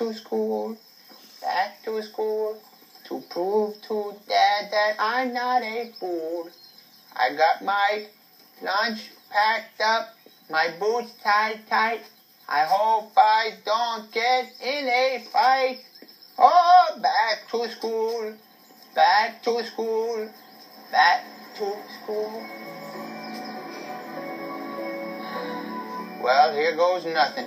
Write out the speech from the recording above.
to school, to prove to Dad that I'm not a fool. I got my lunch packed up, my boots tied tight. I hope I don't get in a fight. Oh, back to school, back to school, back to school. Well, here goes nothing.